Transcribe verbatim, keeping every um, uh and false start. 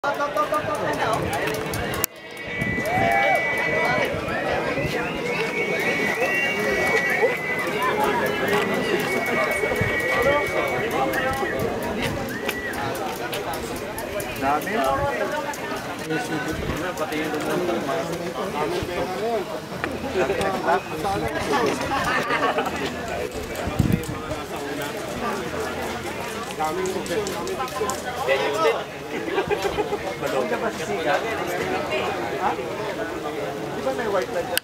Dami. Pati yung lumunta. Daming ulit. Yan ulit. Balong ka ba siya? Ha? Di ba may white light?